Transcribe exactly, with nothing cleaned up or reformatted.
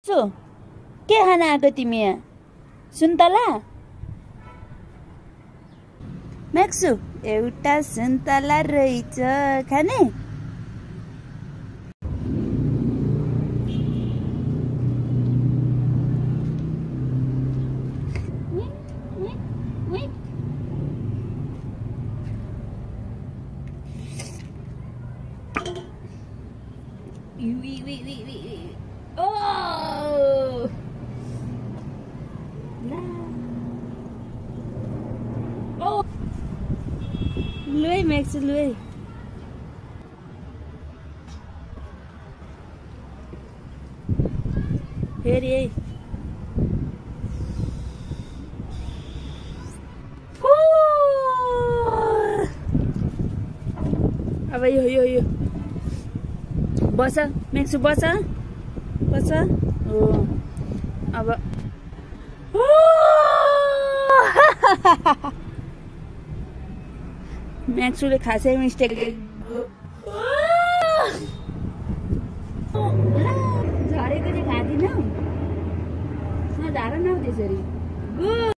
So के खान आएको तिमी यहाँ? सुन्तला म्याक्सु एउटा सुन्तला रहेछ खाने? Oh! Oh! Lui Max lui. Here अब यो यो यो बस म्याक्सु बस बस हो अब म्याक्सुले खासै मिस्टेक झरेको चाहिँ खाँदिन न झार न त्यसरी